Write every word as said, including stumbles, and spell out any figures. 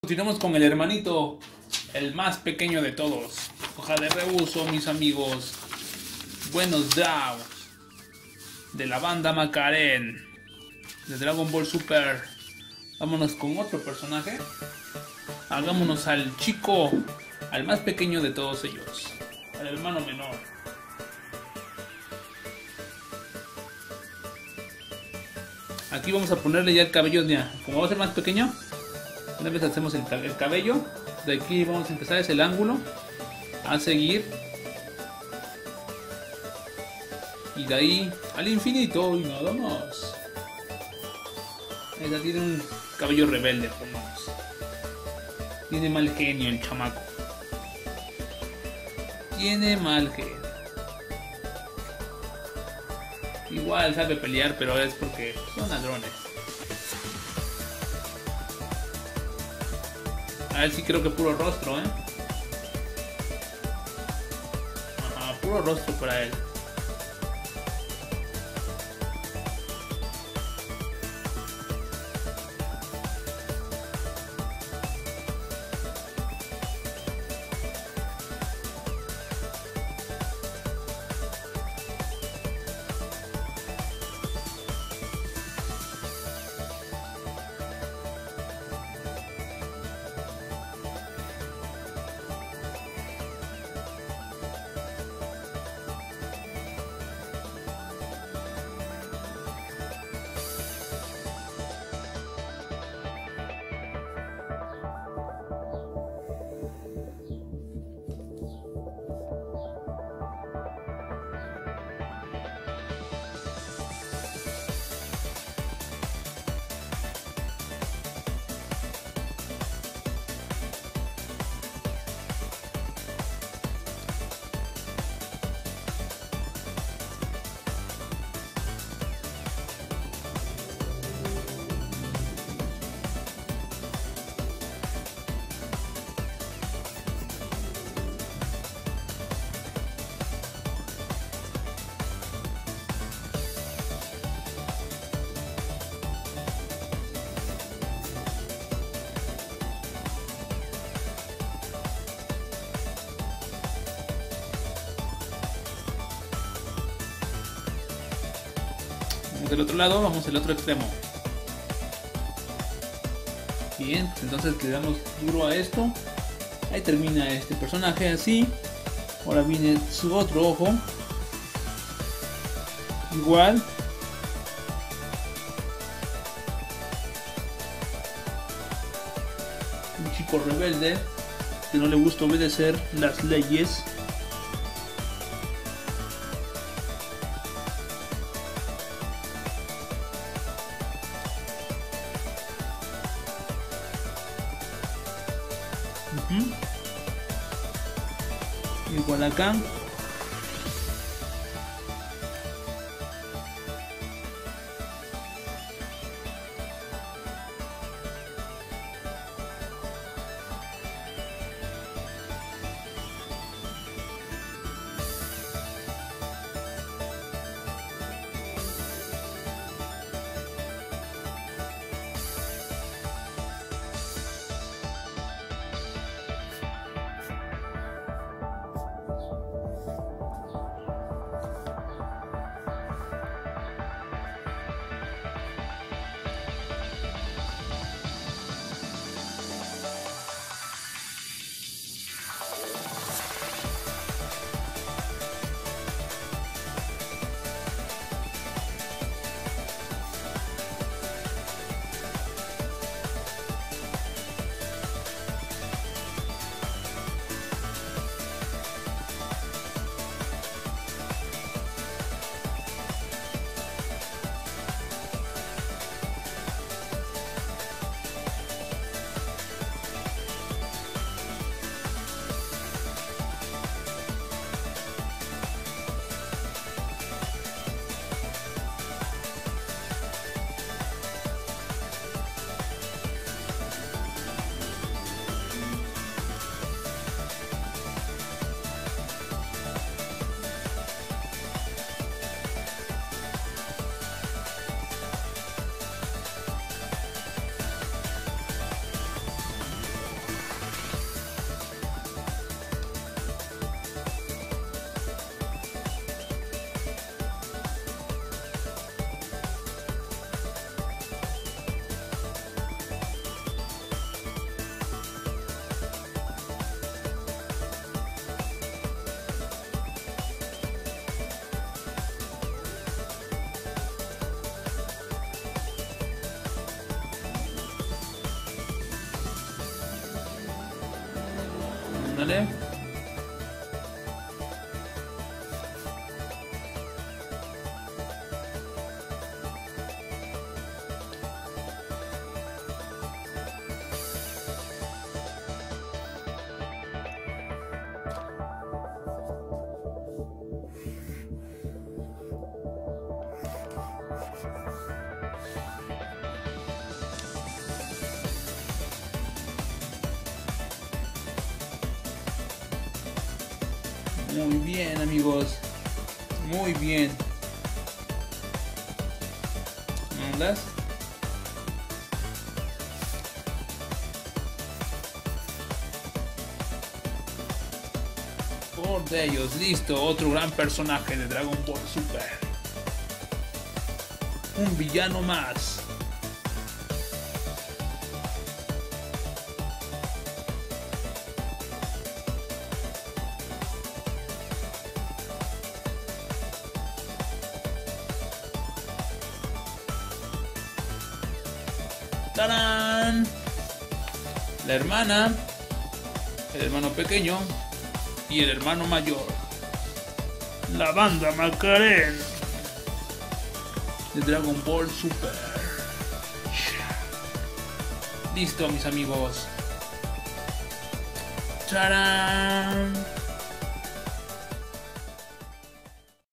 Continuamos con el hermanito, el más pequeño de todos. Hoja de reuso, mis amigos. Buenos daos. De la banda Macaren. De Dragon Ball Super. Vámonos con otro personaje. Hagámonos al chico, al más pequeño de todos ellos. Al hermano menor. Aquí vamos a ponerle ya el cabello, ya. Como va a ser más pequeño, una vez hacemos el, el cabello. De aquí vamos a empezar, es el ángulo a seguir, y de ahí al infinito y nada más. Ella tiene un cabello rebelde, pongamos. Tiene mal genio el chamaco. Tiene mal genio. Igual sabe pelear, pero es porque son ladrones. A él sí creo que puro rostro, ¿eh? Ajá, puro rostro para él. Del otro lado vamos al otro extremo. Bien, pues entonces le damos duro a esto. Ahí termina este personaje así. Ahora viene su otro ojo. Igual. Un chico rebelde que no le gusta obedecer las leyes. Uh-huh. Igual acá. Ándale. Muy bien, amigos. Muy bien. ¿Andas? Por de ellos, listo. Otro gran personaje de Dragon Ball Super. Un villano más. ¡Tarán! La hermana, el hermano pequeño y el hermano mayor. La banda Macaren de Dragon Ball Super. Listo, mis amigos. ¡Tarán!